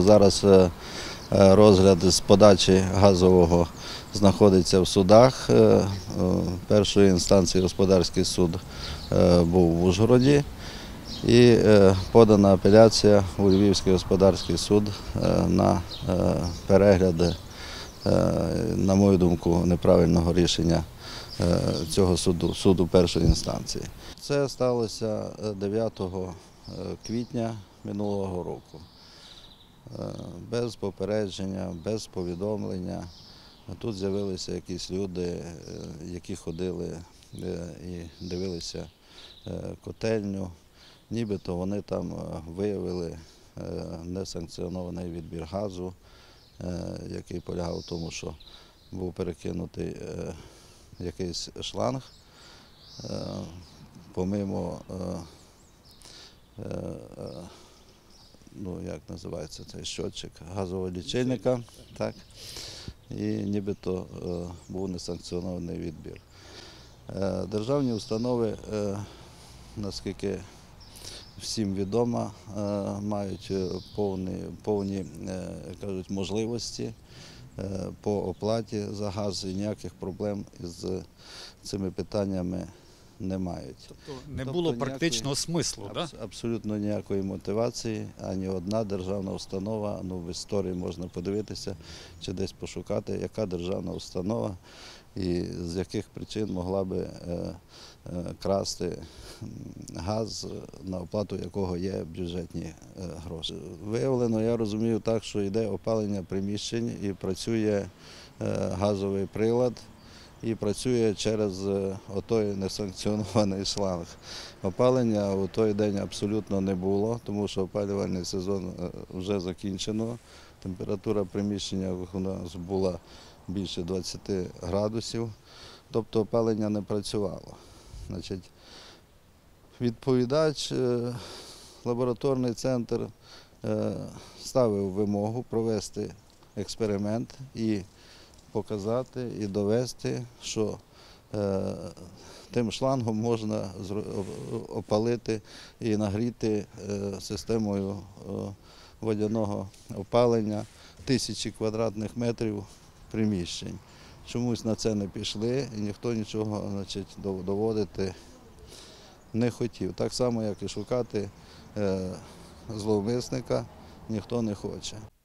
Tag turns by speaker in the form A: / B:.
A: Зараз розгляд з подачі газового знаходиться в судах. Першої інстанції господарський суд був в Ужгороді і подана апеляція у Львівський господарський суд на перегляд, на мою думку, неправильного рішення цього суду першої інстанції. Це сталося 9 квітня минулого року. Без попередження, без повідомлення. Тут з'явилися якісь люди, які ходили і дивилися котельню. Нібито вони там виявили несанкціонований відбір газу, який полягав в тому, що був перекинутий якийсь шланг помимо, як називається цей щотчик, газового лічильника, так, і нібито був несанкціонований відбір. Державні установи, наскільки всім відомо, мають повні кажуть, можливості по оплаті за газ, і ніяких проблем із цими питаннями не мають.
B: Тобто не було практичного смислу, так?
A: Абсолютно ніякої мотивації, ані одна державна установа, в історії можна подивитися чи десь пошукати, яка державна установа і з яких причин могла би красти газ, на оплату якого є бюджетні гроші. Виявлено, я розумію так, що йде опалення приміщень і працює газовий прилад, і працює через отой несанкціонований шланг. Опалення у той день абсолютно не було, тому що опалювальний сезон вже закінчено. Температура приміщення у нас була більше 20 градусів, тобто опалення не працювало. Відповідач, лабораторний центр ставив вимогу провести експеримент і показати і довести, що тим шлангом можна опалити і нагріти системою водяного опалення тисячі квадратних метрів приміщень. Чомусь на це не пішли і ніхто нічого доводити не хотів. Так само, як і шукати зловмисника, ніхто не хоче.